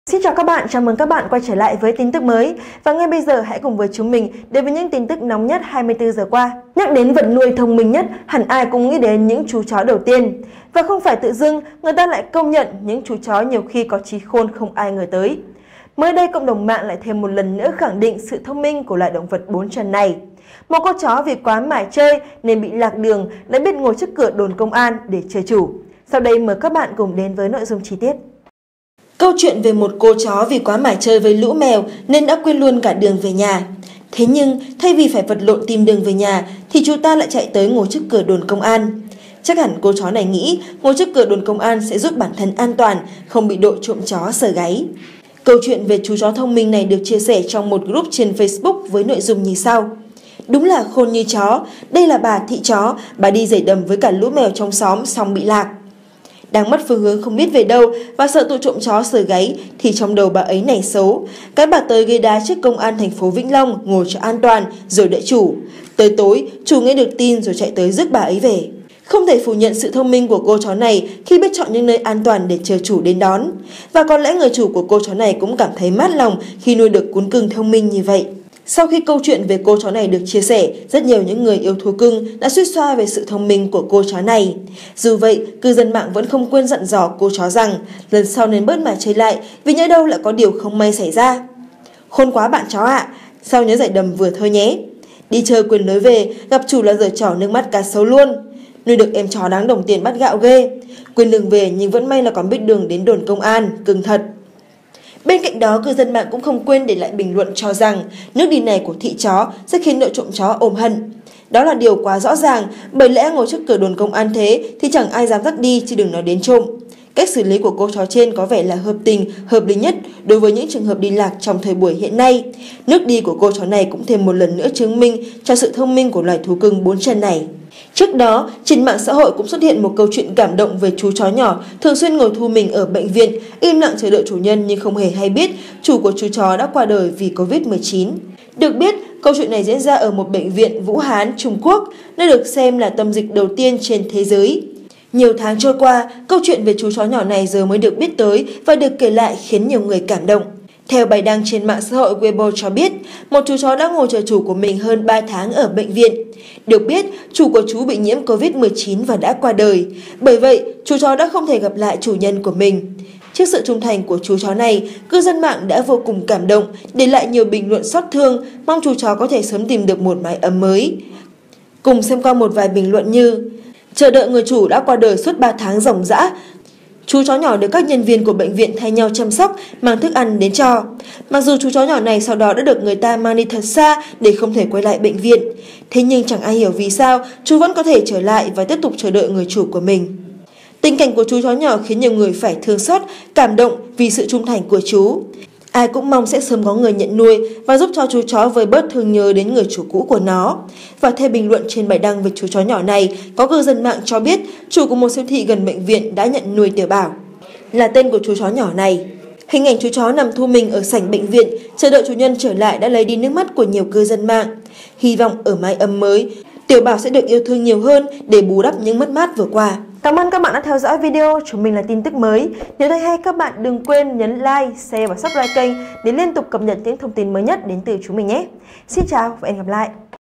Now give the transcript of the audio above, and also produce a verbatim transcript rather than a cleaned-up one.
Xin chào các bạn, chào mừng các bạn quay trở lại với tin tức mới. Và ngay bây giờ hãy cùng với chúng mình đến với những tin tức nóng nhất hai mươi tư giờ qua. Nhắc đến vật nuôi thông minh nhất, hẳn ai cũng nghĩ đến những chú chó đầu tiên. Và không phải tự dưng, người ta lại công nhận những chú chó nhiều khi có trí khôn không ai ngờ tới. Mới đây, cộng đồng mạng lại thêm một lần nữa khẳng định sự thông minh của loài động vật bốn chân này. Một con chó vì quá mải chơi nên bị lạc đường đã biết ngồi trước cửa đồn công an để chơi chủ. Sau đây mời các bạn cùng đến với nội dung chi tiết. Câu chuyện về một cô chó vì quá mải chơi với lũ mèo nên đã quên luôn cả đường về nhà. Thế nhưng, thay vì phải vật lộn tìm đường về nhà thì chú ta lại chạy tới ngồi trước cửa đồn công an. Chắc hẳn cô chó này nghĩ ngồi trước cửa đồn công an sẽ giúp bản thân an toàn, không bị đội trộm chó sờ gáy. Câu chuyện về chú chó thông minh này được chia sẻ trong một group trên Facebook với nội dung như sau. Đúng là khôn như chó, đây là bà thị chó, bà đi giày đầm với cả lũ mèo trong xóm xong bị lạc. Đang mất phương hướng không biết về đâu và sợ tụi trộm chó sờ gáy thì trong đầu bà ấy nảy xấu. Cái bà tới gây đá trước công an thành phố Vĩnh Long ngồi cho an toàn rồi đợi chủ. Tới tối, chủ nghe được tin rồi chạy tới rước bà ấy về. Không thể phủ nhận sự thông minh của cô chó này khi biết chọn những nơi an toàn để chờ chủ đến đón. Và có lẽ người chủ của cô chó này cũng cảm thấy mát lòng khi nuôi được cún cưng thông minh như vậy. Sau khi câu chuyện về cô chó này được chia sẻ, rất nhiều những người yêu thú cưng đã xuýt xoa về sự thông minh của cô chó này. Dù vậy, cư dân mạng vẫn không quên dặn dò cô chó rằng lần sau nên bớt mải chơi lại vì nhỡ đâu lại có điều không may xảy ra. Khôn quá bạn chó ạ, à, sau nhớ giải đầm vừa thôi nhé. Đi chơi quên lối về, gặp chủ là giở trò nước mắt cá sấu luôn. Nuôi được em chó đáng đồng tiền bắt gạo ghê. Quên đường về nhưng vẫn may là còn biết đường đến đồn công an, cưng thật. Bên cạnh đó, cư dân mạng cũng không quên để lại bình luận cho rằng nước đi này của thị chó sẽ khiến đội trộm chó ôm hận. Đó là điều quá rõ ràng, bởi lẽ ngồi trước cửa đồn công an thế thì chẳng ai dám dắt đi chứ đừng nói đến trộm. Cách xử lý của cô chó trên có vẻ là hợp tình, hợp lý nhất đối với những trường hợp đi lạc trong thời buổi hiện nay. Nước đi của cô chó này cũng thêm một lần nữa chứng minh cho sự thông minh của loài thú cưng bốn chân này. Trước đó, trên mạng xã hội cũng xuất hiện một câu chuyện cảm động về chú chó nhỏ thường xuyên ngồi thu mình ở bệnh viện, im lặng chờ đợi chủ nhân nhưng không hề hay biết chủ của chú chó đã qua đời vì Covid mười chín. Được biết, câu chuyện này diễn ra ở một bệnh viện Vũ Hán, Trung Quốc, nơi được xem là tâm dịch đầu tiên trên thế giới. Nhiều tháng trôi qua, câu chuyện về chú chó nhỏ này giờ mới được biết tới và được kể lại khiến nhiều người cảm động. Theo bài đăng trên mạng xã hội Weibo cho biết, một chú chó đã ngồi chờ chủ của mình hơn ba tháng ở bệnh viện. Được biết, chủ của chú bị nhiễm Covid mười chín và đã qua đời. Bởi vậy, chú chó đã không thể gặp lại chủ nhân của mình. Trước sự trung thành của chú chó này, cư dân mạng đã vô cùng cảm động, để lại nhiều bình luận xót thương, mong chú chó có thể sớm tìm được một mái ấm mới. Cùng xem qua một vài bình luận như: chờ đợi người chủ đã qua đời suốt ba tháng ròng rã. Chú chó nhỏ được các nhân viên của bệnh viện thay nhau chăm sóc, mang thức ăn đến cho. Mặc dù chú chó nhỏ này sau đó đã được người ta mang đi thật xa để không thể quay lại bệnh viện. Thế nhưng chẳng ai hiểu vì sao chú vẫn có thể trở lại và tiếp tục chờ đợi người chủ của mình. Tình cảnh của chú chó nhỏ khiến nhiều người phải thương xót, cảm động vì sự trung thành của chú. Ai cũng mong sẽ sớm có người nhận nuôi và giúp cho chú chó vơi bớt thương nhớ đến người chủ cũ của nó. Và theo bình luận trên bài đăng về chú chó nhỏ này, có cư dân mạng cho biết chủ của một siêu thị gần bệnh viện đã nhận nuôi Tiểu Bảo, là tên của chú chó nhỏ này. Hình ảnh chú chó nằm thu mình ở sảnh bệnh viện, chờ đợi chủ nhân trở lại đã lấy đi nước mắt của nhiều cư dân mạng. Hy vọng ở mái ấm mới, Tiểu Bảo sẽ được yêu thương nhiều hơn để bù đắp những mất mát vừa qua. Cảm ơn các bạn đã theo dõi video, chúng mình là tin tức mới. Nếu thấy hay các bạn đừng quên nhấn like, share và subscribe kênh để liên tục cập nhật những thông tin mới nhất đến từ chúng mình nhé. Xin chào và hẹn gặp lại.